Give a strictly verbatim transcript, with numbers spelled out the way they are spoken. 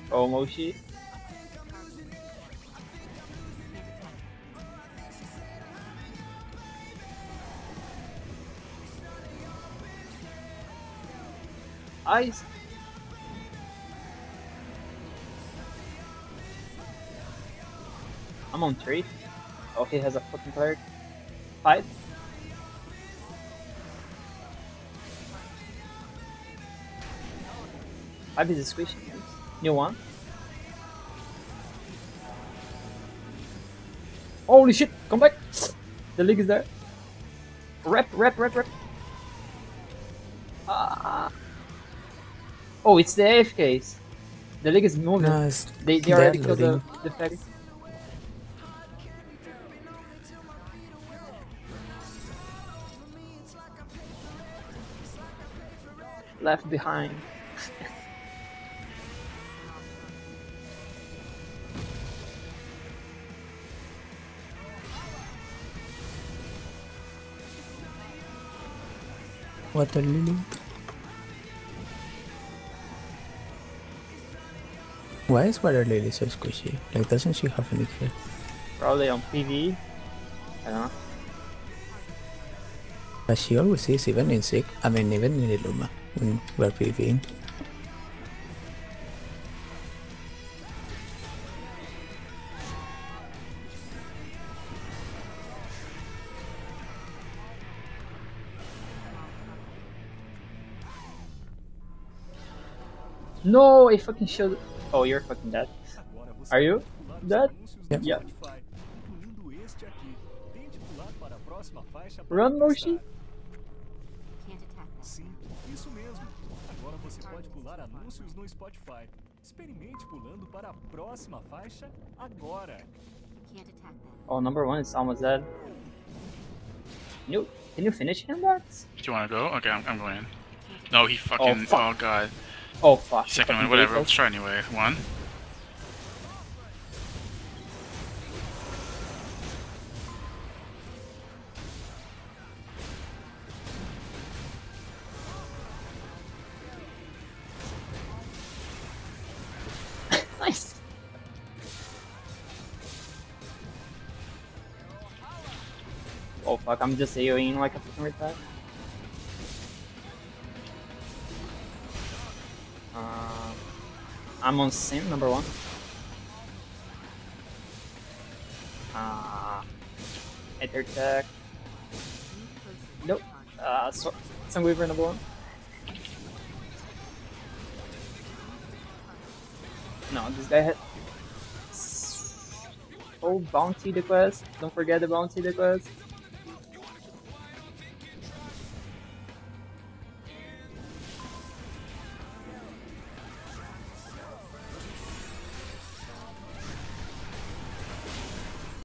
Oh, Moshi. Ice. I'm on three. Oh, he has a fucking cleric. Five. Five is a squish. New one. Holy shit! Come back! The league is there. Rep, rep, rep, rep. Ah. Oh, it's the A F Ks. The league is moving. No, it's they they they're already killed the, loading. the fairy. Left behind. Water Lily. Why is Water Lily so squishy? Like, doesn't she have any clear? Probably on P V. I don't know. But she always is, even in Sick. I mean, even in Illuma, when we're PvPing. No, I fucking showed. Oh, you're fucking dead. Are you dead? Yep. Yeah. Run, Moshi. Can't attack that. Sim, isso mesmo. Agora você pode pular anúncios no Spotify. Experimente pulando para a próxima faixa agora. Can't attack that. Oh, number one is almost dead. Can you, can you finish him, Dax? Do you want to go? Okay, I'm, I'm going in. No, he fucking. fuck. Oh, god. Oh fuck. Second Fucking one, whatever. vehicle. Let's try anyway. One. Nice. Oh fuck, I'm just AoEing like a fucking retard. Uh, I'm on Sim, number one. Uh, Ether Tech. Nope. Uh, so Sunweaver, number one. No, this guy had. Oh, bounty the quest. Don't forget the bounty the quest.